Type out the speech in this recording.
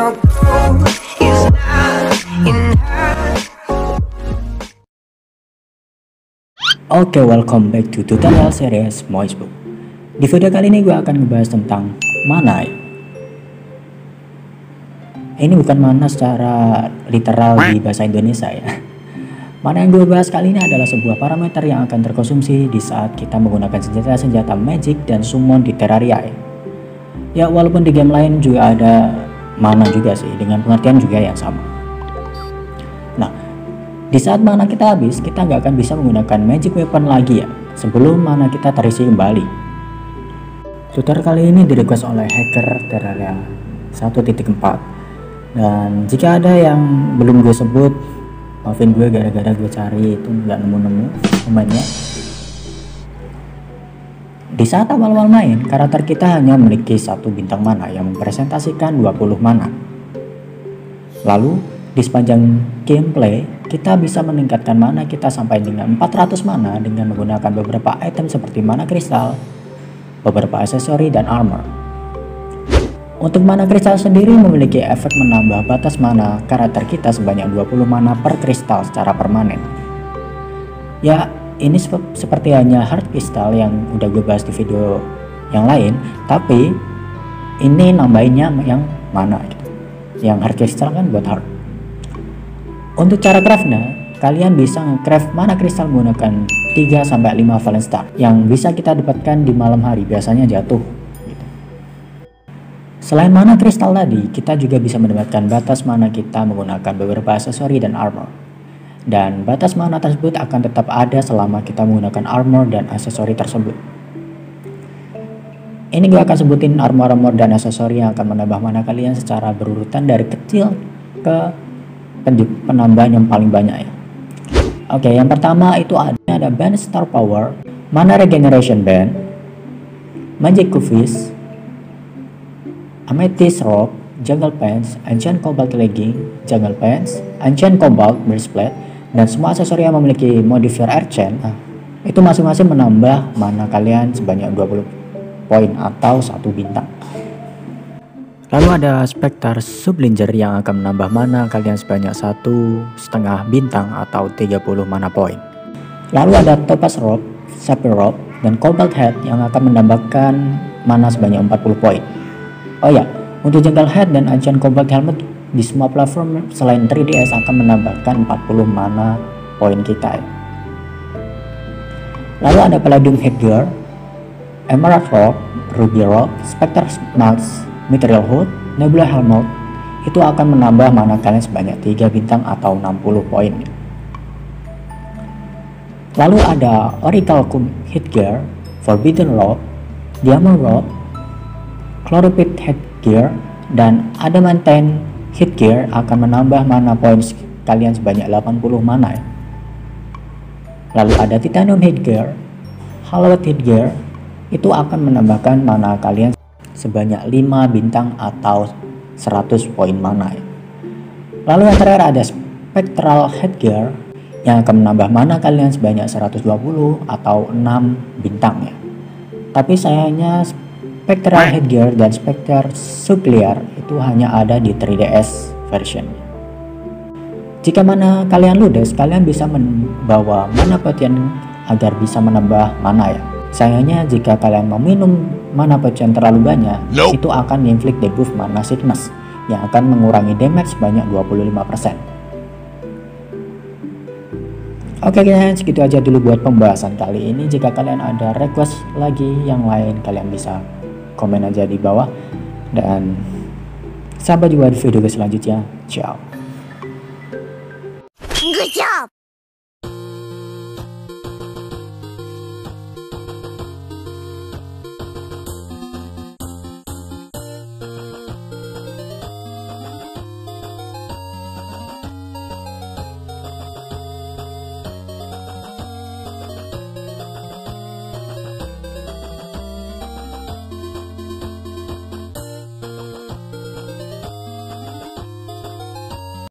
your goal is not enough. Oke, welcome back to tutorial series Moisebook. Di video kali ini gue akan ngebahas tentang mana. Ini bukan mana secara literal di bahasa Indonesia ya. Mana yang gue bahas kali ini adalah sebuah parameter yang akan terkonsumsi di saat kita menggunakan senjata-senjata magic dan summon di Terraria. Ya, walaupun di game lain juga ada mana juga sih, dengan pengertian juga yang sama. Nah, di saat mana kita habis, kita nggak akan bisa menggunakan magic weapon lagi ya, sebelum mana kita terisi kembali. Tutorial kali ini direquest oleh hacker Terraria 1.4. Dan jika ada yang belum gue sebut, maafin gue gara-gara gue cari itu nggak nemu-nemu pemainnya. Di saat awal-awal main, karakter kita hanya memiliki satu bintang mana yang mempresentasikan 20 mana. Lalu, di sepanjang gameplay, kita bisa meningkatkan mana kita sampai dengan 400 mana dengan menggunakan beberapa item seperti mana kristal, beberapa aksesori, dan armor. Untuk mana kristal sendiri memiliki efek menambah batas mana karakter kita sebanyak 20 mana per kristal secara permanen. Ya, ini seperti hanya hard kristal yang udah gue bahas di video yang lain, tapi ini nambahinnya yang mana gitu. Yang hard kristal kan buat hard. Untuk cara craftnya, kalian bisa nge-craft mana kristal menggunakan 3-5 Valence Star yang bisa kita dapatkan di malam hari, biasanya jatuh. Selain mana kristal tadi, kita juga bisa mendapatkan batas mana kita menggunakan beberapa aksesori dan armor. Dan batas mana tersebut akan tetap ada selama kita menggunakan armor dan aksesori tersebut. Ini gue akan sebutin armor dan aksesori yang akan menambah mana kalian secara berurutan dari kecil ke penambahan yang paling banyak ya. Oke, yang pertama itu ada Band Star Power, Mana Regeneration Band, Magic Cookies, Amethyst Robe, Jungle Pants, Ancient Cobalt Legging, Jungle Pants, Ancient Cobalt Breastplate, dan semua aksesori yang memiliki modifier Archant. Itu masing-masing menambah mana kalian sebanyak 20 poin atau 1 bintang. Lalu ada Spectre Sublinger yang akan menambah mana kalian sebanyak 1,5 bintang atau 30 mana poin. Lalu ada Topaz Robe, Sapphire Robe, dan Cobalt Head yang akan menambahkan mana sebanyak 40 poin. Oh ya, untuk Jungle Head dan Ancient Cobalt Helmet di semua platform selain 3DS akan menambahkan 40 mana poin kita ya. Lalu ada Palladium Headgear, Emerald Robe, Ruby Robe, Spectre Mask, Material Hood, Nebula Helmet. Itu akan menambah mana kalian sebanyak 3 bintang atau 60 poin. Lalu ada Orichalcum Headgear, Forbidden Robe, Diamond Robe, Chlorophyll Headgear, dan Adamantine Headgear akan menambah mana poin kalian sebanyak 80 mana ya. Lalu ada Titanium Headgear, Hallowed Headgear, itu akan menambahkan mana kalian sebanyak 5 bintang atau 100 poin mana ya. Lalu yang terakhir ada Spectral Headgear yang akan menambah mana kalian sebanyak 120 atau 6 bintang ya. Tapi sayangnya Spectral Headgear dan Spectre Sublinger itu hanya ada di 3DS version. Jika mana kalian ludes, kalian bisa membawa mana potion agar bisa menambah mana ya. Sayangnya jika kalian meminum mana potion terlalu banyak, itu akan inflict debuff mana sickness yang akan mengurangi damage sebanyak 25%. Oke guys, segitu aja dulu buat pembahasan kali ini. Jika kalian ada request lagi yang lain, kalian bisa komen aja di bawah, dan sampai jumpa di video selanjutnya. Ciao.